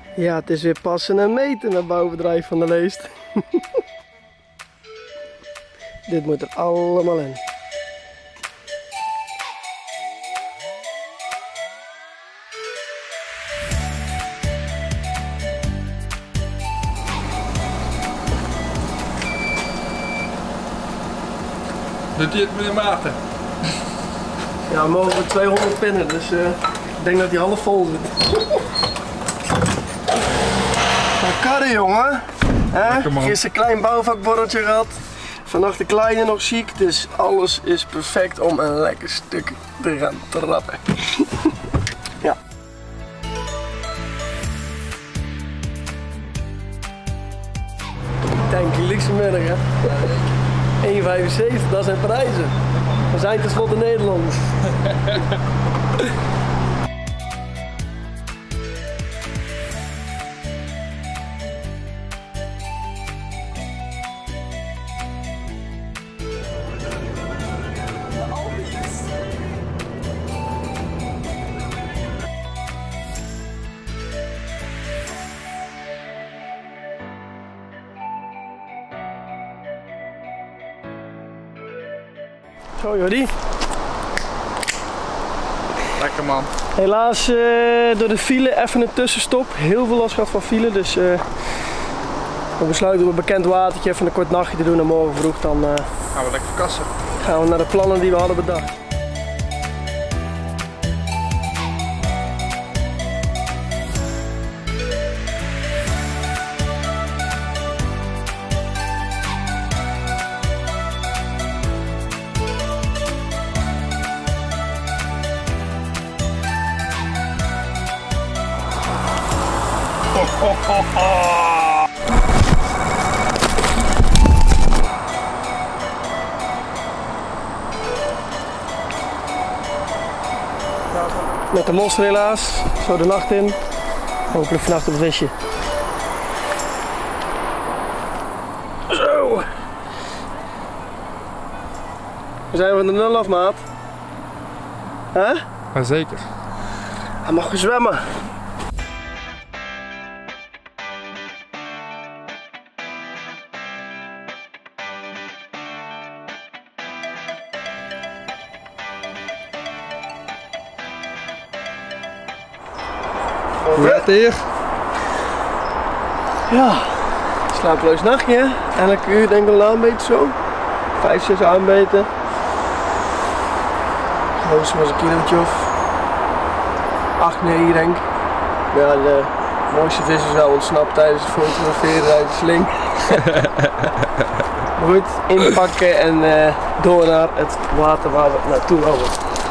Ja, het is weer passen en meten met bouwbedrijf Van der Leest. Dit moet er allemaal in. Doet hij het meneer Maarten? Ja, we mogen 200 pinnen, dus ik denk dat hij half vol zit. Karren, jongen. Gisteren een klein bouwvakborreltje gehad. Vannacht de kleine nog ziek, dus alles is perfect om een lekker stuk te gaan trappen. Ja. Denk je, luxe middag, hè? 1,75, dat zijn prijzen. We zijn tenslotte Nederlanders. Zo Jordi. Lekker man. Helaas door de file even een tussenstop. Heel veel last gehad van file, dus we besluiten op een bekend watertje even een kort nachtje te doen en morgen vroeg dan Gaan we lekker kassen. gaan we naar de plannen die we hadden bedacht. Met de monster helaas, zo de nacht in. Hopelijk vannacht op een visje. Zo. We zijn van de nul af, maat. Hè? Ja, zeker. Hij mag weer zwemmen. Hoe gaat het hier? Ja, slapeloos nachtje. Elke uur denk ik wel aanbeten zo. 5, 6 aanbeten. Hoogstens maar eens een kilootje of 8, 9 denk ik. Ja, de mooiste vis is wel ontsnapt tijdens het fotograferen uit de sling. Goed, inpakken en door naar het water waar we naartoe willen.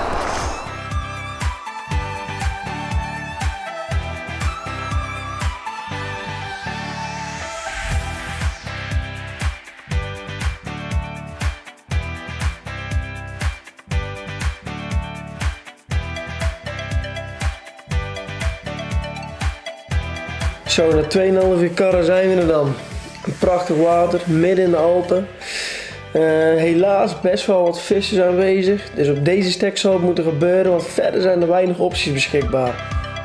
Zo, na 2,5 uur karren zijn we er dan. Een prachtig water, midden in de Alpen. Helaas best wel wat vissers aanwezig. Dus op deze stek zal het moeten gebeuren, want verder zijn er weinig opties beschikbaar.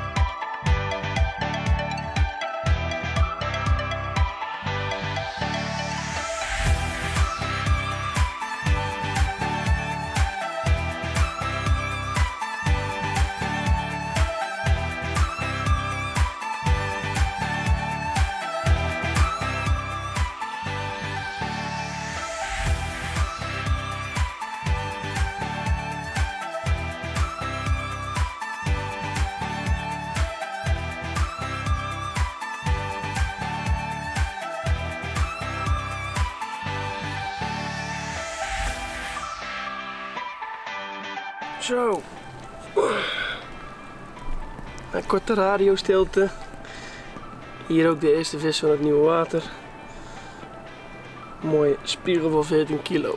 Zo. Een korte radiostilte. Hier ook de eerste vis van het nieuwe water. Mooie spiegel van 14 kilo.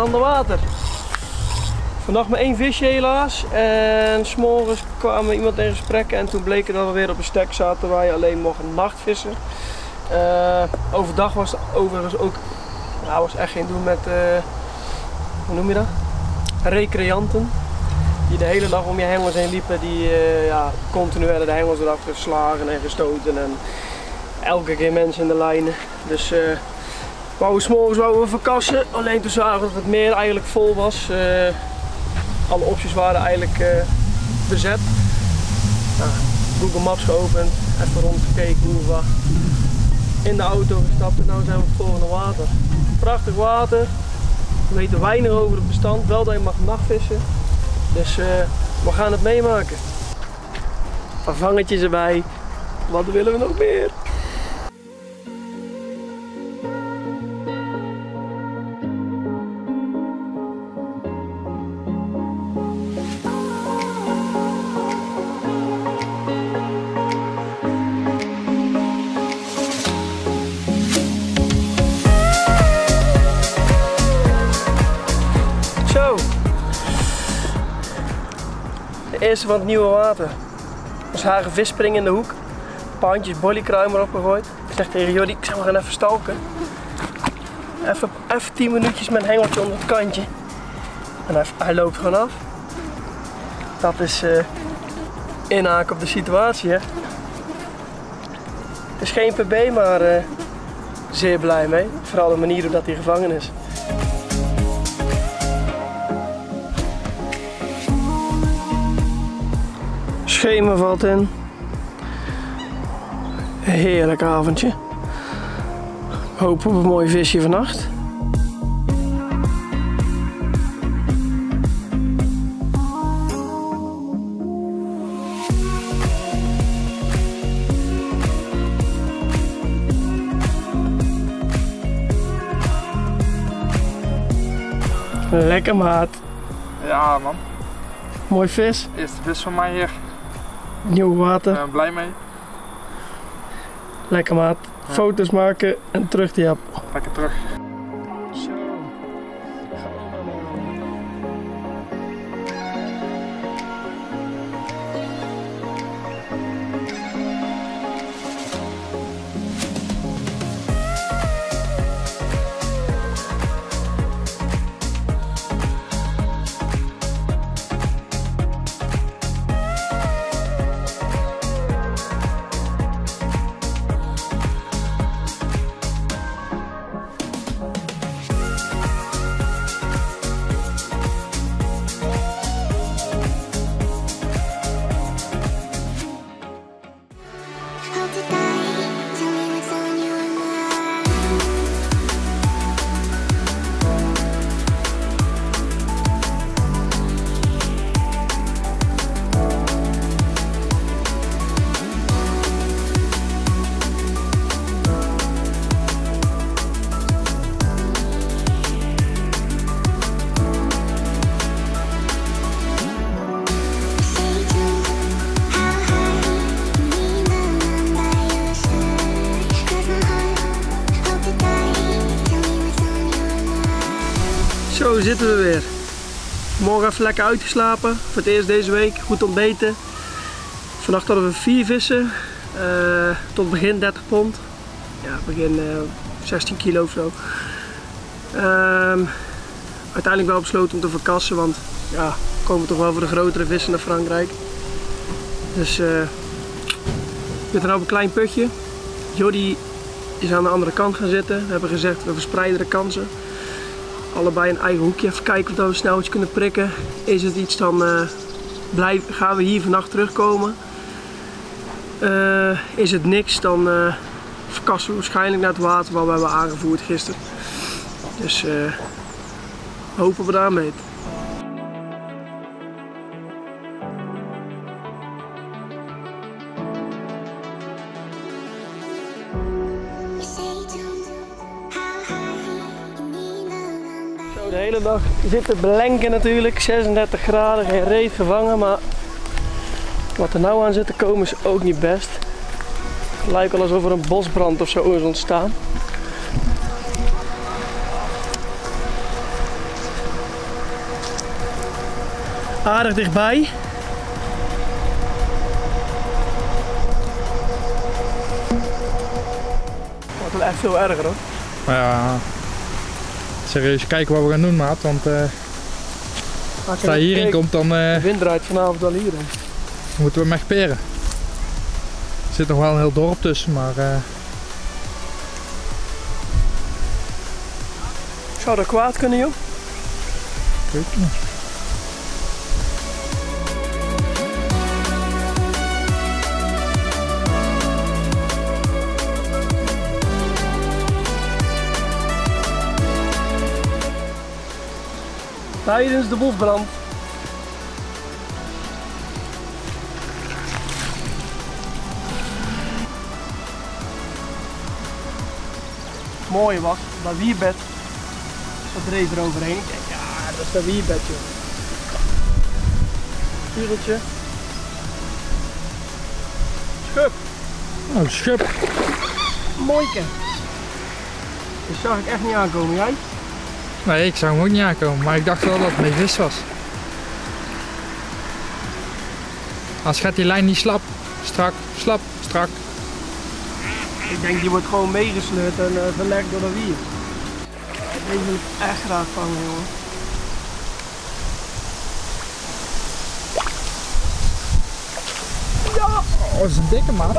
ander water. Vannacht maar 1 visje helaas. En 's morgens kwamen we iemand in gesprek en toen bleek het dat we weer op een stek zaten waar je alleen mocht nachtvissen. Overdag was het overigens ook, nou, was echt geen doen met, hoe noem je dat? Recreanten. Die de hele dag om je hengels heen liepen, die ja, continu werden de hengels eraf geslagen en gestoten en elke keer mensen in de lijnen. Dus wou we 's morgens wouden verkassen, alleen toen zagen we dat het meer eigenlijk vol was. Alle opties waren eigenlijk bezet. Nou, Google Maps geopend, even rondgekeken hoe we in de auto gestapt en nu zijn we op het volgende water. Prachtig water, we weten weinig over het bestand, wel dat je mag nachtvissen. Dus we gaan het meemaken. Een vangertjes erbij, wat willen we nog meer? De eerste van het nieuwe water. Ons hagenvisspring in de hoek. Een paar handjes bollykruim erop gegooid. Ik zeg tegen Jordi, ik zeg maar gaan even stalken. Even 10 minuutjes met een hengeltje onder het kantje. En hij loopt gewoon af. Dat is inhaken op de situatie, hè. Het is geen PB, maar zeer blij mee. Vooral de manier hoe hij gevangen is. Schemer valt in. Heerlijk avondje. Hopen op een mooi visje vannacht. Lekker maat. Ja man. Mooi vis. Eerste vis van mij hier. Nieuw water. Ik ben blij mee. Lekker maat. Ja. Foto's maken en terug die app. Lekker terug. Zo. Zo zitten we weer. Morgen even lekker uitgeslapen. Voor het eerst deze week. Goed ontbeten. Vannacht hadden we 4 vissen. Tot begin 30 pond. Ja, begin 16 kilo of zo. Uiteindelijk wel besloten om te verkassen. Want ja, we komen toch wel voor de grotere vissen naar Frankrijk. Dus we zitten nu op een klein putje. Jordi is aan de andere kant gaan zitten. We hebben gezegd, we verspreiden de kansen. Allebei een eigen hoekje, even kijken of we snel iets kunnen prikken. Is het iets, dan gaan we hier vannacht terugkomen. Is het niks, dan verkassen we waarschijnlijk naar het water waar we hebben aangevoerd gisteren. Dus hopen we daar mee. De hele dag zitten blenken natuurlijk, 36 graden, geen reet gevangen, maar wat er nou aan zit te komen is ook niet best. Het lijkt wel alsof er een bosbrand of zo is ontstaan. Aardig dichtbij. Wordt wel echt veel erger hoor. Maar ja, serieus kijken wat we gaan doen, maat. Want als hij hierin komt, dan de wind draait vanavond wel hierin. moeten we hem echt peren. Er zit nog wel een heel dorp tussen, maar zou dat kwaad kunnen, joh? ik weet het niet. Tijdens de bosbrand. Het mooie was, dat wierbed, dat dreef er overheen. Ik denk, ja, dat is dat wierbed, joh. Spiegeltje. Schub. Oh, schub. Mooike. Dat zag ik echt niet aankomen, jij? Nee, ik zou hem ook niet aankomen, maar ik dacht wel dat het mee vis was. Als gaat die lijn niet slap, strak, slap, strak. Ik denk die wordt gewoon meegesleurd en verlegd door de wier. Deze wil ik echt graag vangen, jongen. Ja! Oh, dat is een dikke maat.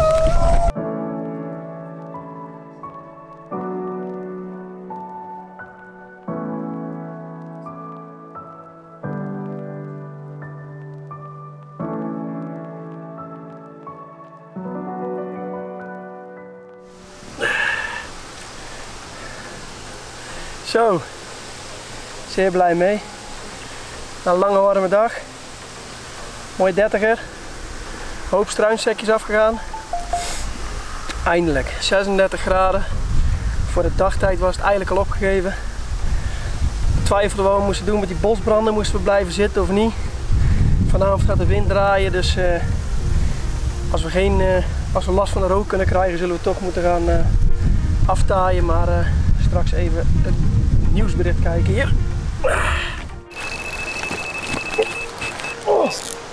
Zo, zeer blij mee. Na een lange warme dag. Mooi 30er. Hoop struinsekjes afgegaan. Eindelijk, 36 graden. Voor de dagtijd was het eigenlijk al opgegeven. Twijfelden wat we moesten doen met die bosbranden. Moesten we blijven zitten of niet. Vanavond gaat de wind draaien, dus als we last van de rook kunnen krijgen, zullen we toch moeten gaan aftaaien. Maar straks even het nieuwsbericht kijken hier. Oh.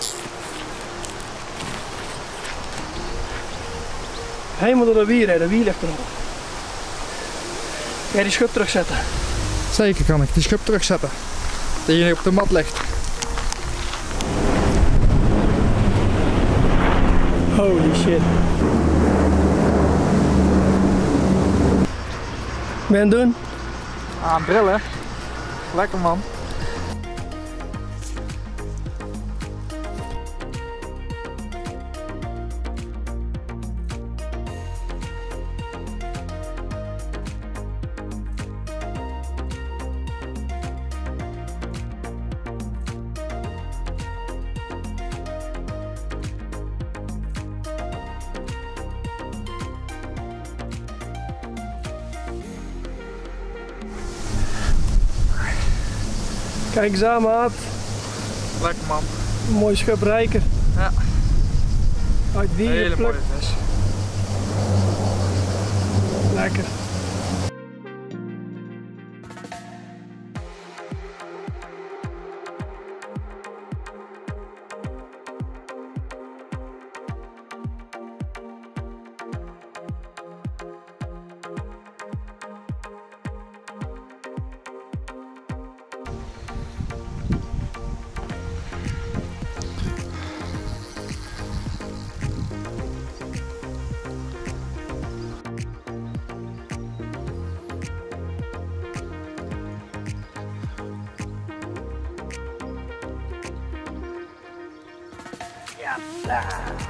Helemaal door de wier, hè. De wier ligt erop. Ga je die schub terugzetten? Zeker kan ik die schub terugzetten. Die hier op de mat ligt. Holy shit. Ben je aan het doen? Aan drillen. Lekker man. Kijk eens aan, maat. Lekker man. Een mooi schub rijker. Ja. Uit wier Hele mooie geplukt. vis. Lekker. Ja.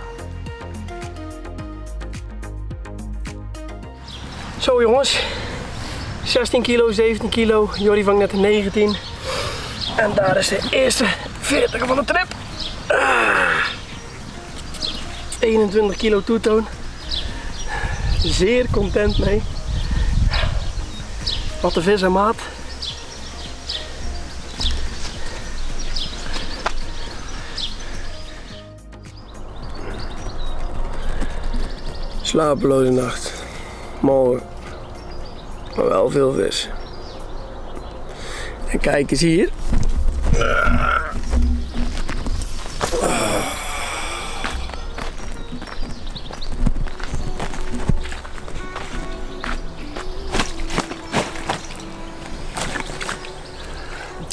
Zo jongens, 16 kilo, 17 kilo, Jordi vangt net een 19 en daar is de eerste 40 van de trip. 21 kilo toetoon, zeer content mee. Wat de vis en maat. Slapeloze nacht. Morgen. Maar wel veel vis. En kijk eens hier.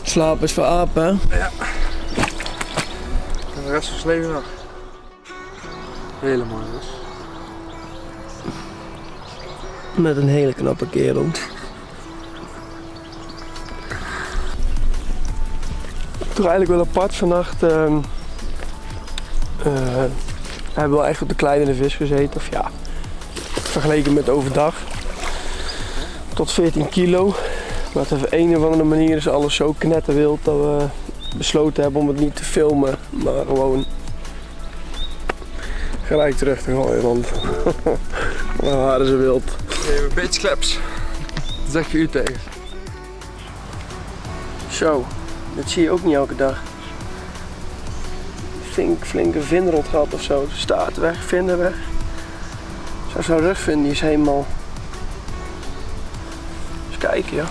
Slaap is voor apen, hè? Ja. En de rest van het leven nog. Helemaal dus. Met een hele knappe kerel. Toch eigenlijk wel apart vannacht. Hebben we wel echt op de kleinere vis gezeten. Of ja, vergeleken met overdag. Tot 14 kilo. Maar op een of andere manier is alles zo knetterwild dat we besloten hebben om het niet te filmen. Maar gewoon gelijk terug te gooien. Want dan waren ze wild. Even een beetje kleps. Dat zeg je u tegen. Zo, dat zie je ook niet elke dag. Flinke vinrot gehad of zo. Staart weg, vinden weg. Zo'n rugvin die is helemaal... Eens kijken, ja.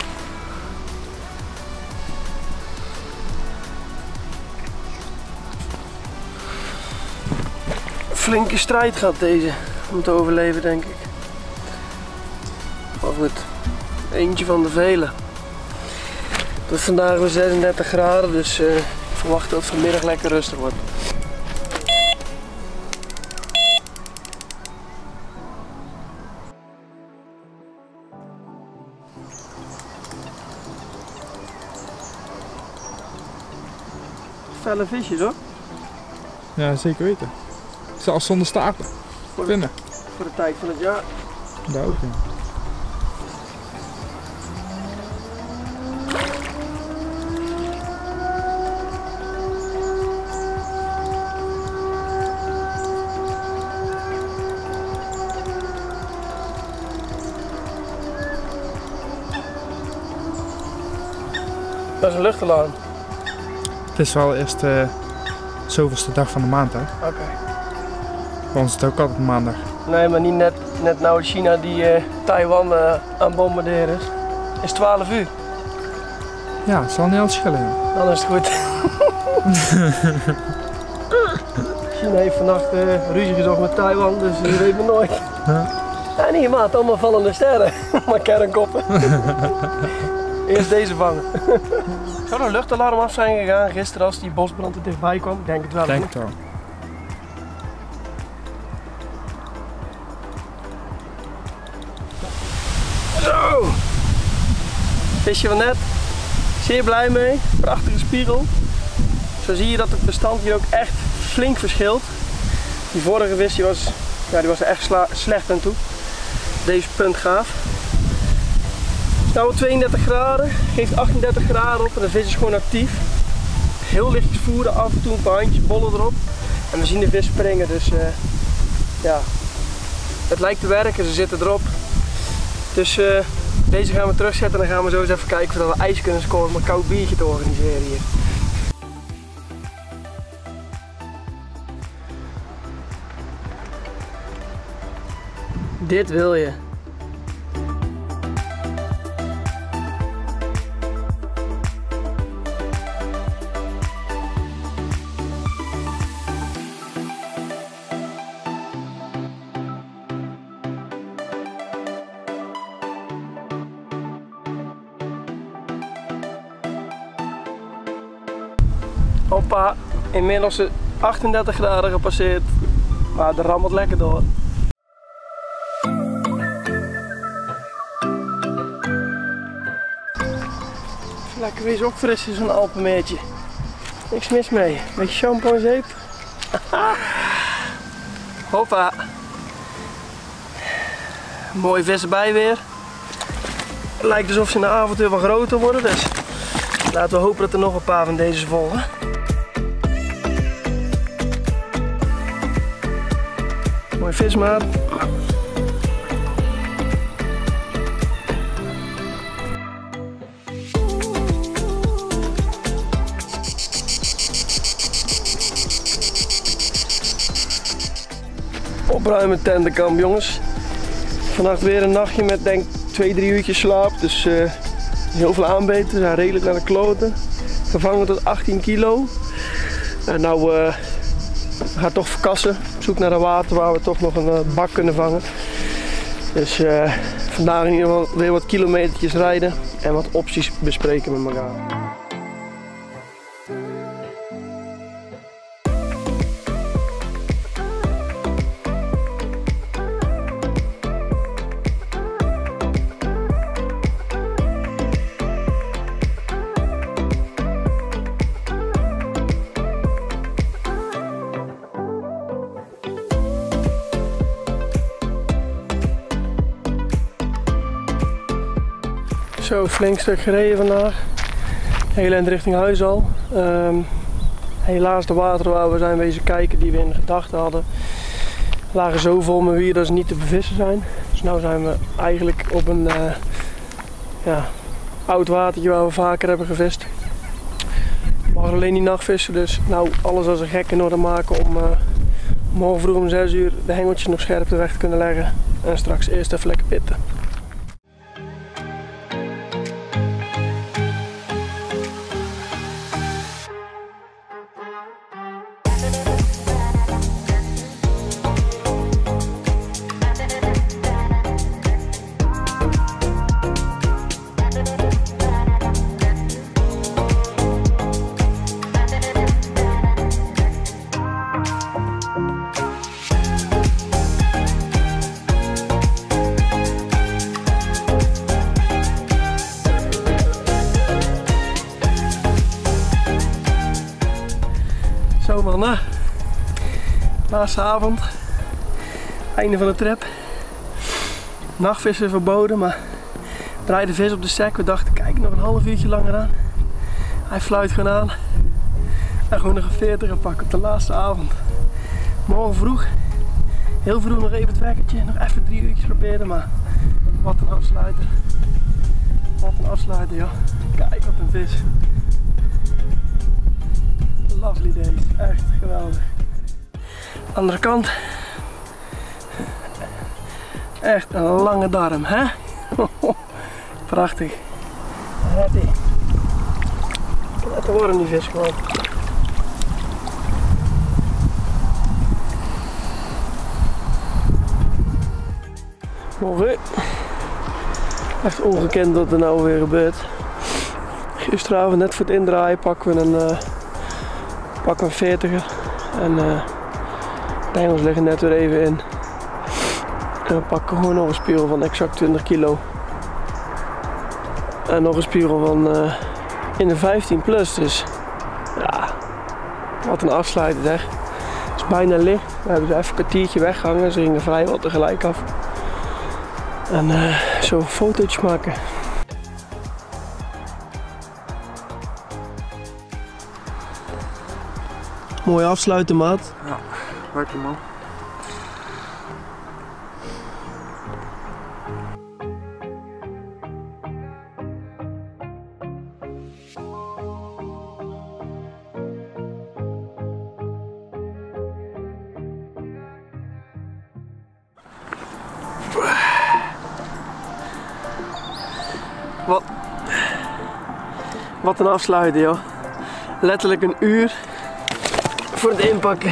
Flinke strijd gaat deze om te overleven, denk ik. Maar goed, eentje van de vele. Het is vandaag weer 36 graden, dus ik verwacht dat het vanmiddag lekker rustig wordt. Felle visjes hoor. Ja, zeker weten. Zelfs zonder staarten. Vinden. Voor de tijd van het jaar. Daar ook in. Dat is een luchtalarm. Het is wel eerst de zoveelste dag van de maand, hè? Oké. Voor ons is het ook altijd maandag. Nee, maar niet net nou China die Taiwan aan bombarderen is. Het is 12 uur. Ja, het zal niet altijd schillen. Ja. Dan is het goed. China heeft vannacht ruzie gezocht met Taiwan, dus je weet maar nooit. Ja, niet maat, allemaal vallende sterren. Maar kernkoppen. Eerst deze vangen. Zou er een luchtalarm af zijn gegaan gisteren als die bosbrand er dichtbij kwam? Ik denk het wel. Denk het wel. Zo! Visje van net. Zeer blij mee. Prachtige spiegel. Zo zie je dat het bestand hier ook echt flink verschilt. Die vorige vis die was er echt slecht aan toe. Deze punt gaaf. Het is nu 32 graden, geeft 38 graden op en de vis is gewoon actief. Heel lichtjes voeren, af en toe een paar handjes bollen erop. En we zien de vis springen, dus ja, het lijkt te werken, ze zitten erop. Dus deze gaan we terugzetten en dan gaan we zo eens even kijken of we ijs kunnen scoren om een koud biertje te organiseren hier. Dit wil je. Hoppa, inmiddels 38 graden gepasseerd, maar de rammelt lekker door. Lekker wees opfrissen, zo'n Alpenmeertje. Niks mis mee. Beetje shampoo en zeep. Hoppa. Mooi vis erbij weer. Het lijkt alsof ze in de avond weer wat groter worden, dus laten we hopen dat er nog een paar van deze volgen. Mooi vismaat. Opruimen tentenkamp, jongens. Vannacht weer een nachtje met denk 2-3 uurtjes slaap, dus heel veel aanbeten, we zijn redelijk naar de kloten. Gevangen tot 18 kilo. En nou we gaan toch verkassen, op zoek naar een water waar we toch nog een bak kunnen vangen. Dus vandaag in ieder geval weer wat kilometertjes rijden en wat opties bespreken met elkaar. Zo, flink stuk gereden vandaag. Heel eind richting huis al. Helaas de wateren waar we zijn wezen kijken die we in gedachten hadden, lagen zo vol met wier dat ze niet te bevissen zijn. Dus nu zijn we eigenlijk op een oud watertje waar we vaker hebben gevist. We mogen alleen niet nachtvissen, dus nou alles als een gek in orde maken om morgen vroeg om 6 uur de hengeltjes nog scherp weg te kunnen leggen. En straks eerst even lekker pitten. Zo mannen, laatste avond, einde van de trip. Nachtvissen verboden, maar draaide vis op de stek. We dachten kijk nog een half uurtje langer aan. Hij fluit gewoon aan en gewoon nog een 40er pakken op de laatste avond. Morgen vroeg, heel vroeg nog even het wekkertje, nog even 3 uurtjes proberen, maar wat een afsluiter. Wat een afsluiter joh, kijk wat een vis. Lovely days, echt geweldig. Andere kant, echt een lange darm, hè? Prachtig. Lekker worden die vis gewoon. Morgen. Echt ongekend wat er nou weer gebeurt. Gisteravond net voor het indraaien pakken we een 40er en de hengels liggen net weer even in. En we pakken gewoon nog een spiegel van exact 20 kilo. En nog een spiegel van in de 15 plus, dus ja, wat een afsluiter zeg. Het is bijna licht, we hebben ze even een kwartiertje weggehangen, ze gingen vrijwel tegelijk af. En zo een fotootje maken. Mooi afsluiten, maat. Ja, lekker man. Wat een afsluiten joh. Letterlijk een uur voor het inpakken.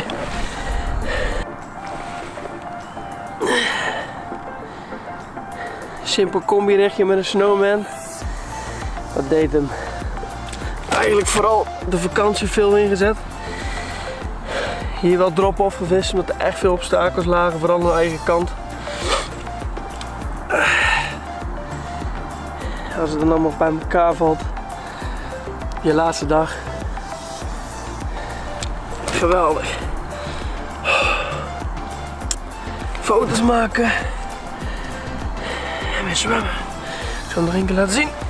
Simpel combi-richtje met een snowman. Dat deed hem. Eigenlijk vooral de vakantie veel ingezet. Hier wel drop-off gevist omdat er echt veel obstakels lagen, vooral aan de eigen kant. Als het dan allemaal bij elkaar valt. Je laatste dag. Geweldig. Foto's maken. En weer zwemmen. Ik zal hem nog één keer laten zien.